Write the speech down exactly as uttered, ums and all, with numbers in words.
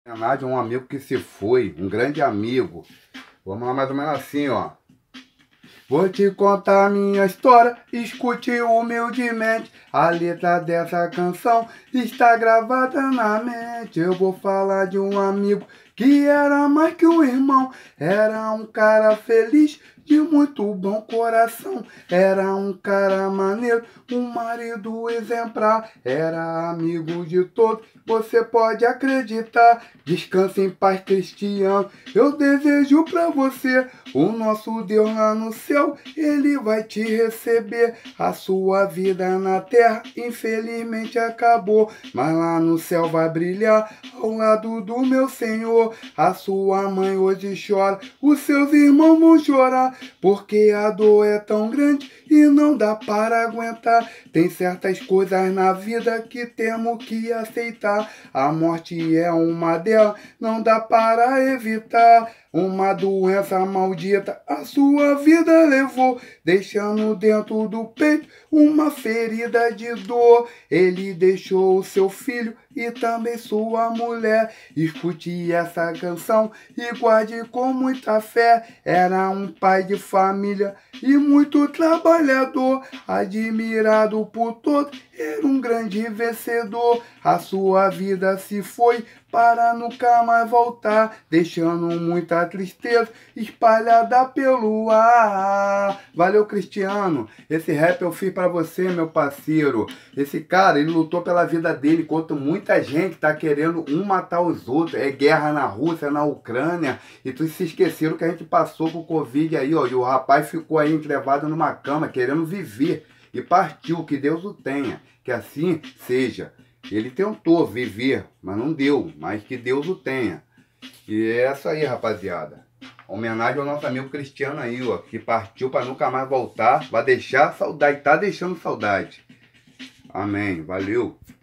Homenagem a um amigo que se foi, um grande amigo. Vamos lá mais ou menos assim, ó. Vou te contar a minha história, escute humildemente. A letra dessa canção está gravada na mente. Eu vou falar de um amigo que era mais que um irmão. Era um cara feliz, de muito bom coração. Era um cara maneiro, um marido exemplar. Era amigo de todos, você pode acreditar. Descanse em paz, Cristiano. Eu desejo pra você o nosso Deus lá no céu, Ele vai te receber. A sua vida na terra infelizmente acabou, mas lá no céu vai brilhar ao lado do meu Senhor. A sua mãe hoje chora, os seus irmãos vão chorar, porque a dor é tão grande e não dá para aguentar. Tem certas coisas na vida que temos que aceitar. A morte é uma delas, não dá para evitar. Uma doença maldita a sua vida levou, deixando dentro do peito uma ferida de dor. Ele deixou o seu filho e também sua mulher. Escute essa canção e guarde com muita fé. Era um pai de família e muito trabalhador, admirado por todos, era um grande vencedor. A sua vida se foi para nunca mais voltar, deixando muita tristeza espalhada pelo ar. Valeu, Cristiano. Esse rap eu fiz pra você, meu parceiro. Esse cara, ele lutou pela vida dele, enquanto muita gente tá querendo um matar os outros. É guerra na Rússia, na Ucrânia, e tu se esqueceram que a gente passou com o Covid aí, ó, e o rapaz ficou aí entrevado numa cama, querendo viver, e partiu, que Deus o tenha, que assim seja. Ele tentou viver, mas não deu, mas que Deus o tenha. E é isso aí, rapaziada. Homenagem ao nosso amigo Cristiano aí, ó, que partiu para nunca mais voltar, vai deixar saudade, tá deixando saudade. Amém, valeu.